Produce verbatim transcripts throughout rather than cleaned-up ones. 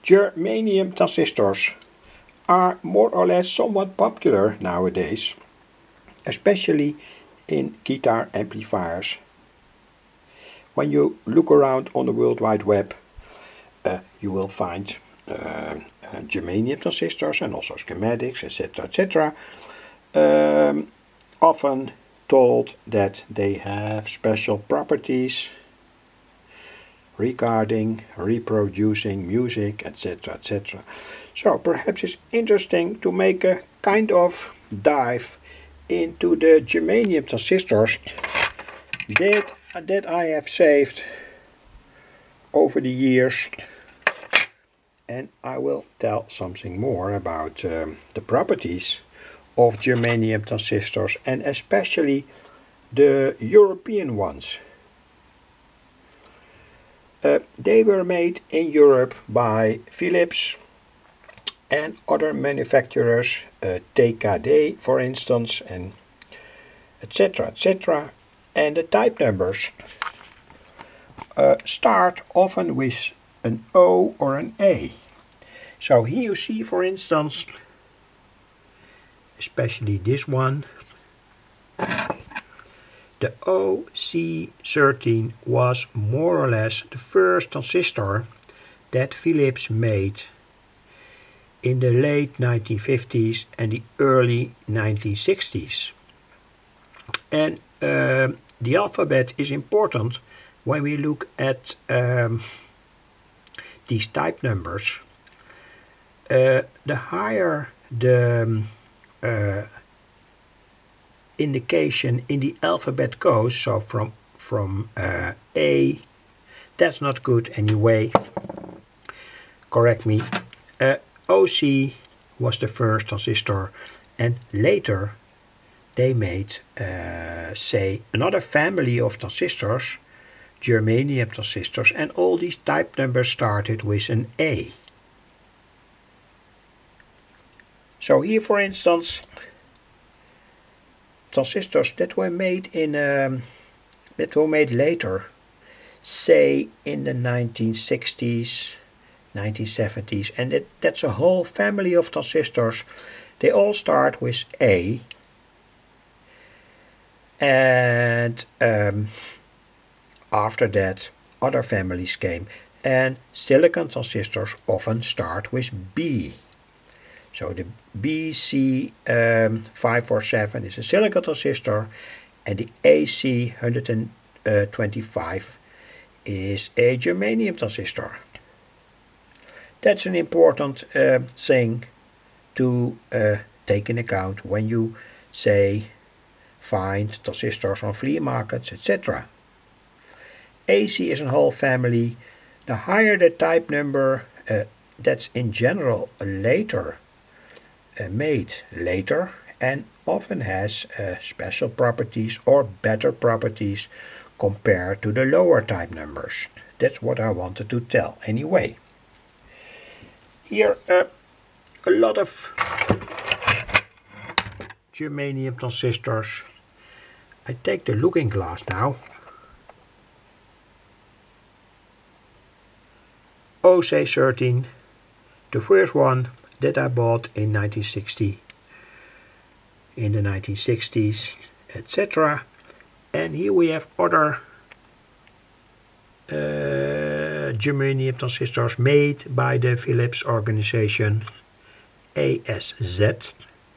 Germanium transistors are more or less somewhat popular nowadays, especially in guitar amplifiers. When you look around on the World Wide Web, uh, you will find uh, uh, germanium transistors and also schematics, etc, et cetera. Um, often told that they have special properties regarding reproducing music, etc, et cetera. So perhaps it's interesting to make a kind of dive into the germanium transistors that, that I have saved over the years, and I will tell something more about um, the properties of germanium transistors, and especially the European ones. Uh, they were made in Europe by Philips and other manufacturers, uh, T K D for instance, and etc, et cetera. And the type numbers uh, start often with an O or an A. So here you see, for instance, especially this one, the O C thirteen was more or less the first transistor that Philips made in the late nineteen fifties and the early nineteen sixties. And uh, the alphabet is important when we look at um, these type numbers. Uh, the higher the um, uh, indication in the alphabet goes, so from from uh, A, that's not good anyway, correct me, uh, O C was the first transistor, and later they made uh, say another family of transistors, germanium transistors, and all these type numbers started with an A. So here, for instance, transistors that were made in um, that were made later, say in the nineteen sixties, nineteen seventies, and it, that's a whole family of transistors. They all start with A, and um, after that other families came, and silicon transistors often start with B. So the B C five forty-seven is a silicon transistor, and the A C one twenty-five is a germanium transistor. That's an important uh, thing to uh, take in account when you say find transistors on flea markets, et cetera. A C is a whole family. The higher the type number, uh, that's in general later. Uh, made later, and often has uh, special properties or better properties compared to the lower type numbers. That's what I wanted to tell anyway. Here uh, a lot of germanium transistors. I take the looking glass now. O C thirteen, the first one that I bought in nineteen sixty, in the nineteen sixties, et cetera. And here we have other uh, germanium transistors made by the Philips organization, A S Z.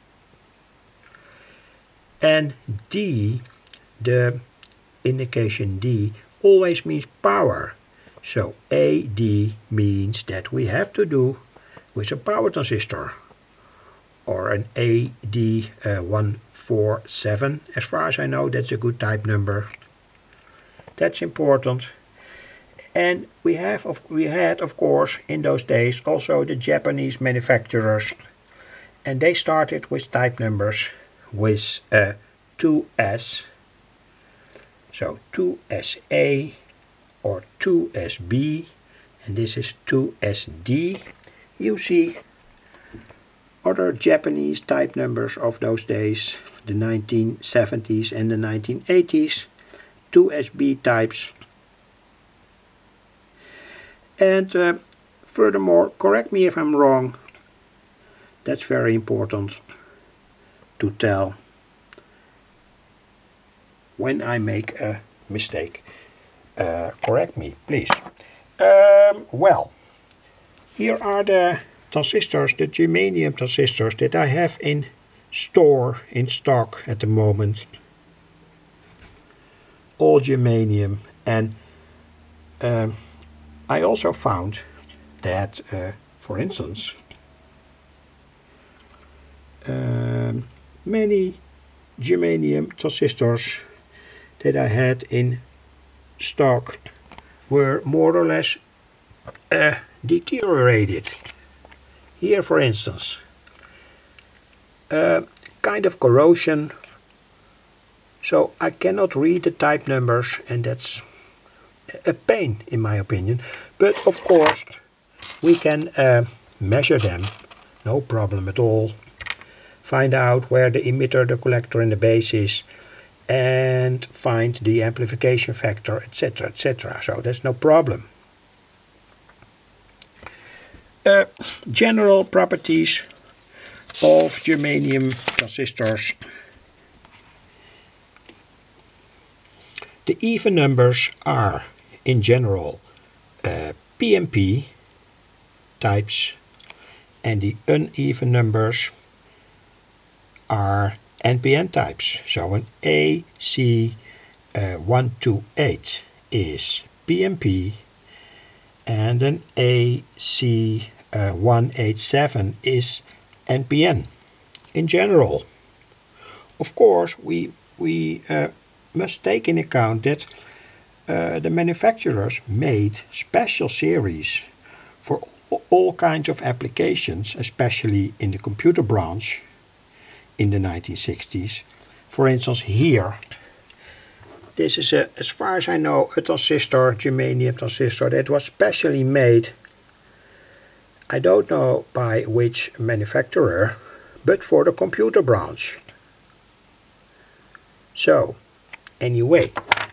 And D, the indication D, always means power. So A D means that we have to do with a power transistor, or an A D one forty-seven. As far as I know, that's a good type number. That's important. And we have of, we had, of course, in those days also the Japanese manufacturers, and they started with type numbers with uh, two S, so two S A or two S B, and this is two S D. You see other Japanese type numbers of those days, the nineteen seventies and the nineteen eighties, two S B types. And uh, furthermore, correct me if I'm wrong. That's very important to tell when I make a mistake. Uh, correct me, please. Um, well, here are the transistors, the germanium transistors that I have in store, in stock at the moment. All germanium, and um, I also found that, uh, for instance, um, many germanium transistors that I had in stock were more or less uh, deteriorated. Here, for instance, uh, kind of corrosion, so I cannot read the type numbers, and that's a pain in my opinion. But of course we can uh, measure them, no problem at all. Find out where the emitter, the collector and the base is, and find the amplification factor, etc, et cetera. So that's no problem. Uh, general properties of germanium transistors. The even numbers are, in general, uh, P N P types, and the uneven numbers are N P N types. So an A C one two eight is P N P, and an A C one eight seven is N P N. In general, of course, we we uh, must take in account that uh, the manufacturers made special series for all kinds of applications, especially in the computer branch in the nineteen sixties. For instance, here, this is, a, as far as I know, a transistor, germanium transistor, that was specially made, I don't know by which manufacturer, but for the computer branch. So, anyway,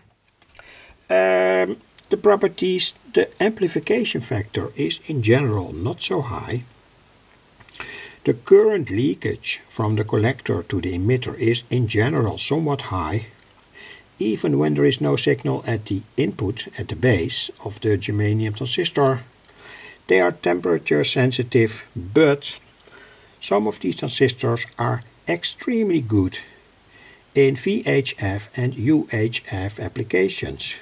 um, the properties, the amplification factor is in general not so high. The current leakage from the collector to the emitter is in general somewhat high, even when there is no signal at the input, at the base of the germanium transistor. They are temperature sensitive, but some of these transistors are extremely good in V H F and U H F applications.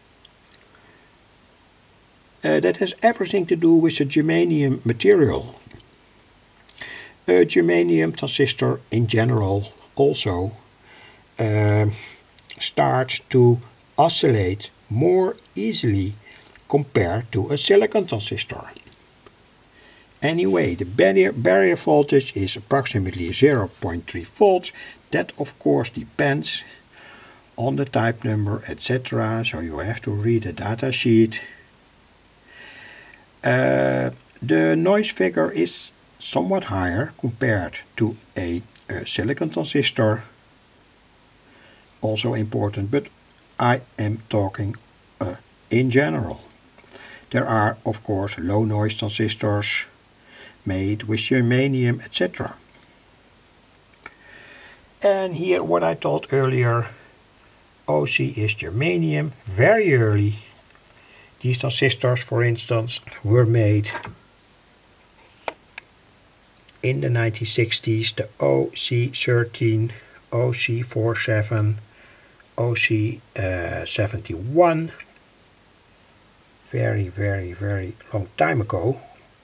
Uh, that has everything to do with the germanium material. A germanium transistor in general also uh, starts to oscillate more easily compared to a silicon transistor. Anyway, the barrier, barrier voltage is approximately zero point three volts. That of course depends on the type number, et cetera. So you have to read the data sheet. Uh, the noise figure is somewhat higher compared to a, a silicon transistor. Also important, but I am talking uh, in general. There are of course low noise transistors made with germanium, et cetera. And here what I told earlier, O C is germanium. Very early, these transistors, for instance, were made in the nineteen sixties, the O C thirteen, O C forty-seven, O C seventy-one. Very, very, very long time ago.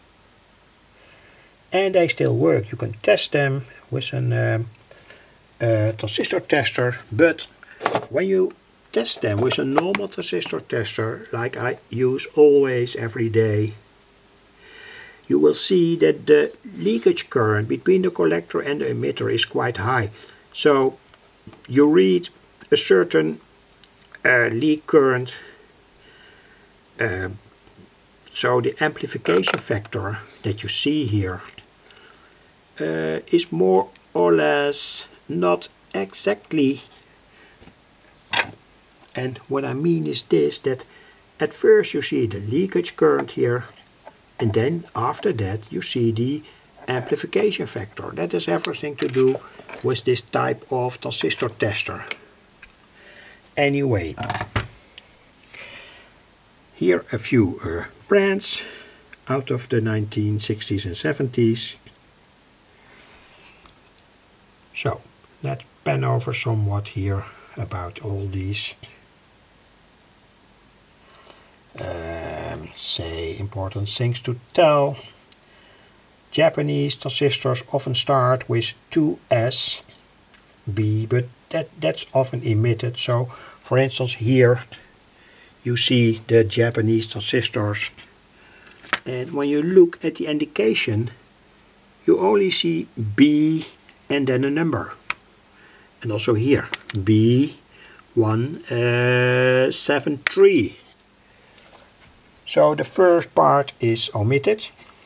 And they still work. You can test them with an um, uh, transistor tester, but when you test them with a normal transistor tester, like I use always every day, you will see that the leakage current between the collector and the emitter is quite high. So you read a certain uh, leak current, uh, so the amplification factor that you see here uh, is more or less not exactly. And what I mean is this, that at first you see the leakage current here, And then after that you see the amplification factor. That has everything to do with this type of transistor tester. Anyway, here a few uh, brands out of the nineteen sixties and seventies. So let's pan over somewhat here about all these um, say important things to tell. Japanese transistors often start with two S, B, but that, that's often emitted. So for instance here you see the Japanese transistors, and when you look at the indication you only see B and then a number. And also here B one seven three. So the first part is omitted.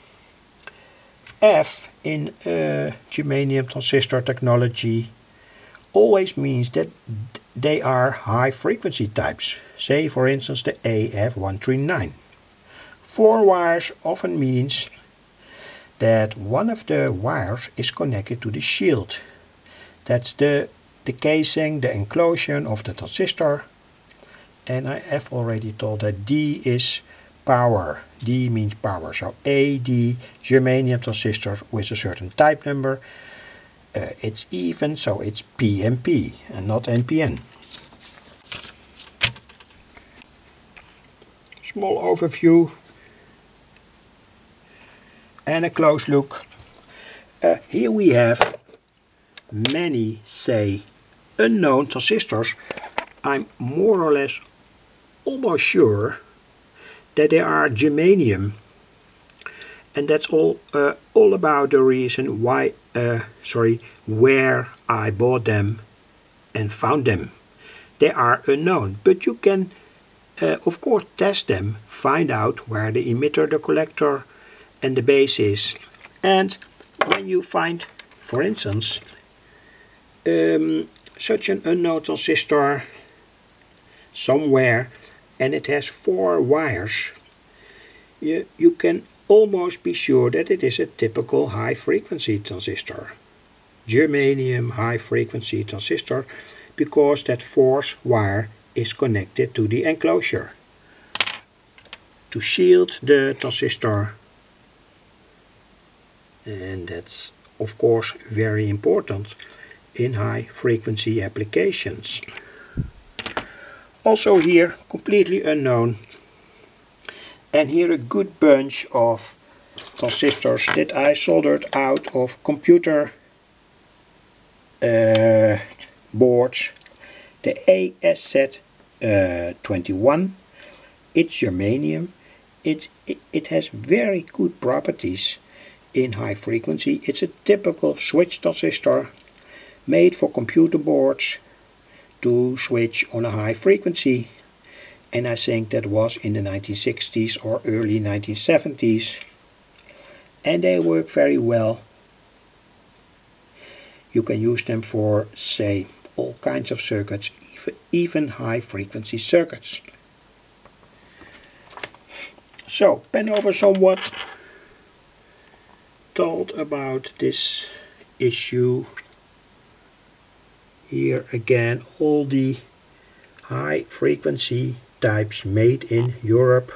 F in uh, germanium transistor technology always means that they are high frequency types. Say for instance the A F one three nine. Four wires often means that one of the wires is connected to the shield. That's the, the casing, the enclosure of the transistor. And I have already told that D is power. D means power. So A D, germanium transistors with a certain type number. Uh, it's even, so it's P M P and not N P N. Small overview and a close look. Uh, here we have many, say, unknown transistors. I'm more or less almost sure that they are germanium, and that's all uh, all about the reason why uh, sorry where I bought them and found them. They are unknown, but you can uh, of course test them, find out where the emitter, the collector and the base is. And when you find, for instance, um, such an unknown transistor somewhere and it has four wires, you, you can almost be sure that it is a typical high frequency transistor. Germanium high frequency transistor, because that fourth wire is connected to the enclosure to shield the transistor. And that's of course very important in high frequency applications. Also here completely unknown, and here a good bunch of transistors that I soldered out of computer uh, boards. The A S Z twenty-one, it's germanium. It, it, it has very good properties in high frequency. It's a typical switch transistor made for computer boards to switch on a high frequency, and I think that was in the nineteen sixties or early nineteen seventies, and they work very well. You can use them for, say, all kinds of circuits, even, even high frequency circuits. So, pen over somewhat, told about this issue. Here again all the high frequency types made in Europe.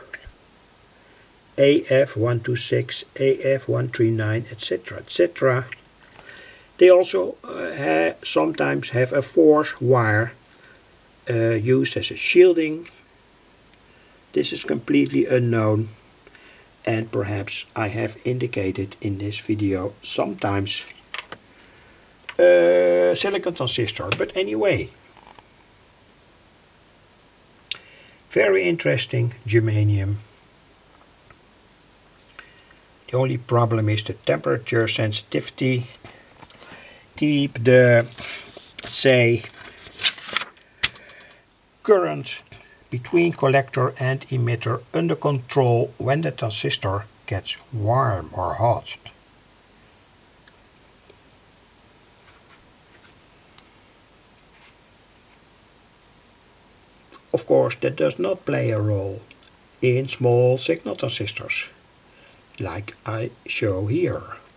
A F one two six, A F one three nine, et cetera et cetera. They also uh, ha sometimes have a fourth wire uh, used as a shielding. This is completely unknown, and perhaps I have indicated in this video sometimes Uh, silicon transistor, but anyway, very interesting germanium. The only problem is the temperature sensitivity. Keep the, say, current between collector and emitter under control when the transistor gets warm or hot. Of course, that does not play a role in small signal transistors. like I show here.